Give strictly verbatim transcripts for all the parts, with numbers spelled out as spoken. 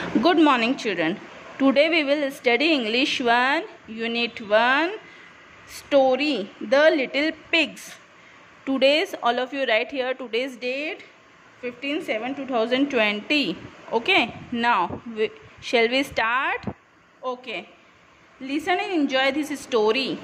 Good morning, children. Today we will study English one, Unit one, Story, The Little Pigs. Today's, all of you write here today's date, fifteen seven twenty twenty. Okay, now we, shall we start? Okay, listen and enjoy this story.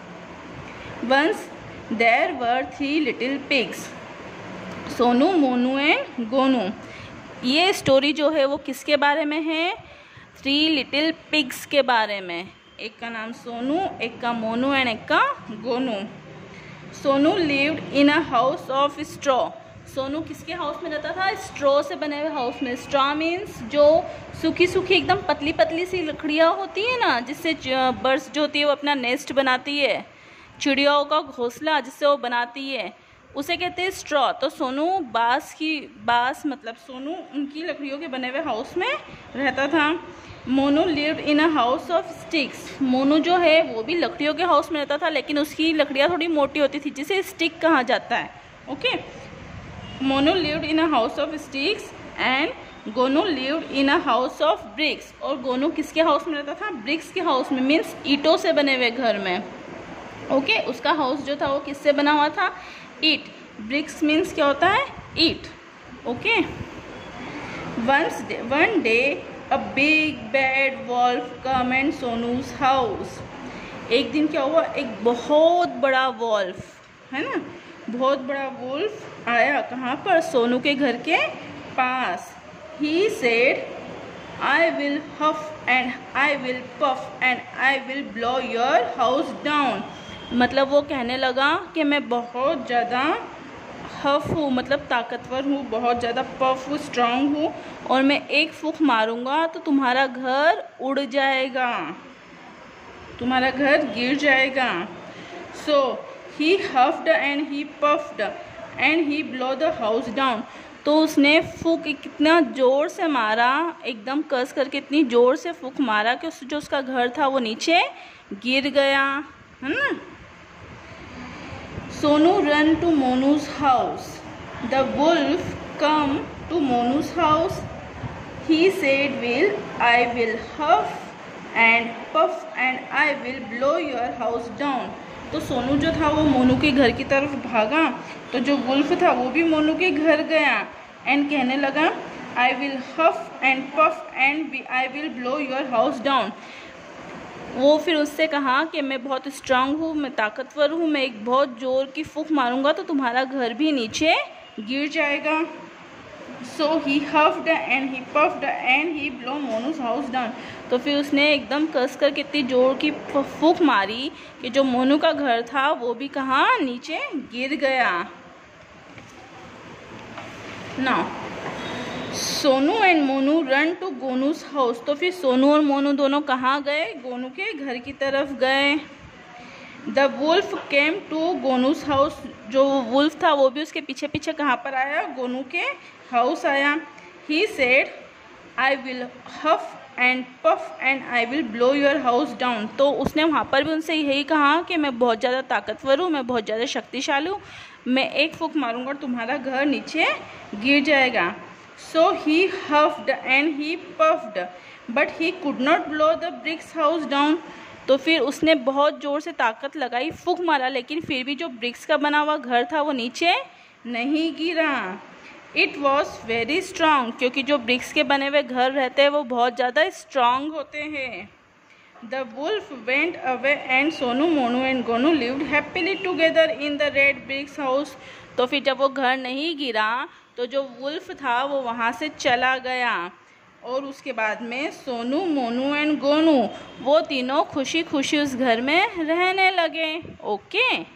Once there were three little pigs, Sonu, Monu and Gonu. ये story जो है वो किसके बारे में है? Three little pigs के बारे में. एक का नाम सोनू, एक का मोनू एंड एक का Gonu. Sonu lived in a house of straw. Sonu किसके हाउस में रहता था? स्ट्रॉ से बने हुए हाउस में. स्ट्रॉ मीन्स जो सूखी सूखी एकदम पतली पतली सी लकड़ियाँ होती है ना, जिससे बर्ड्स जो होती है वो अपना नेस्ट बनाती है, चिड़ियाओं का घोंसला जिससे वो बनाती है, उसे कहते हैं स्ट्रॉ. तो सोनू बांस की बांस मतलब सोनू उनकी लकड़ियों के बने हुए हाउस में रहता था. Monu lived in a house of sticks. Monu जो है वो भी लकड़ियों के हाउस में रहता था, लेकिन उसकी लकड़ियाँ थोड़ी मोटी होती थी, जिसे स्टिक कहा जाता है. Okay, Monu lived in a house of sticks and Gonu lived in a house of bricks. और गोनू किसके हाउस में रहता था? ब्रिक्स के हाउस में, मीन्स ईंटों से बने हुए घर में. ओके okay, उसका हाउस जो था वो किससे बना हुआ था? ईट. ब्रिक्स मीन्स क्या होता है? Eat. Okay. Once one day a big bad wolf come and Sonu's house. एक दिन क्या हुआ? एक बहुत बड़ा वॉल्फ है ना, बहुत बड़ा वॉल्फ आया. कहाँ पर? सोनू के घर के पास. He said I will huff and I will puff and I will blow your house down. मतलब वो कहने लगा कि मैं बहुत ज़्यादा हफ हूँ, मतलब ताकतवर हूँ, बहुत ज़्यादा पफ हूँ, स्ट्रांग हूँ, और मैं एक फूंक मारूंगा तो तुम्हारा घर उड़ जाएगा, तुम्हारा घर गिर जाएगा. So he huffed and he puffed and he blow the house down. तो उसने फूंक कितना ज़ोर से मारा, एकदम कस करके इतनी ज़ोर से फूंक मारा कि उस जो उसका घर था वो नीचे गिर गया, है ना. Sonu run to Monu's house. The wolf come to Monu's house. He said will I will huff and puff and I will blow your house down. तो सोनू जो था वो मोनू के घर की तरफ भागा, तो जो वुल्फ था वो भी मोनू के घर गया एंड कहने लगा I will huff and puff and I will blow your house down. वो फिर उससे कहा कि मैं बहुत स्ट्रांग हूँ, मैं ताकतवर हूँ, मैं एक बहुत ज़ोर की फूंक मारूंगा तो तुम्हारा घर भी नीचे गिर जाएगा. So he huffed and he puffed and he blow Monu's house down. तो फिर उसने एकदम कस कर कितनी ज़ोर की फूंक मारी कि जो मोनू का घर था वो भी कहाँ? नीचे गिर गया. Now Sonu and Monu run to Gonu's house. तो फिर सोनू और मोनू दोनों कहाँ गए? गोनू के घर की तरफ गए. The wolf came to Gonu's house. जो वुल्फ था वो भी उसके पीछे पीछे कहाँ पर आया? गोनू के हाउस आया. He said I will huff and puff and I will blow your house down. तो उसने वहाँ पर भी उनसे यही कहा कि मैं बहुत ज़्यादा ताकतवर हूँ, मैं बहुत ज़्यादा शक्तिशाली हूँ, मैं एक फूंक मारूंगा और तुम्हारा घर नीचे गिर जाएगा. So he huffed and he puffed, but he could not blow the bricks house down. तो फिर उसने बहुत ज़ोर से ताकत लगाई, फूंक मारा, लेकिन फिर भी जो ब्रिक्स का बना हुआ घर था वो नीचे नहीं गिरा. It was very strong, क्योंकि जो ब्रिक्स के बने हुए घर रहते हैं वो बहुत ज़्यादा स्ट्रांग होते हैं. The wolf went away and Sonu, Monu and Gonu lived happily together in the red bricks house. तो फिर जब वो घर नहीं गिरा तो जो वुल्फ था वो वहाँ से चला गया, और उसके बाद में सोनू, मोनू एंड गोनू वो तीनों खुशी खुशी उस घर में रहने लगे. ओके.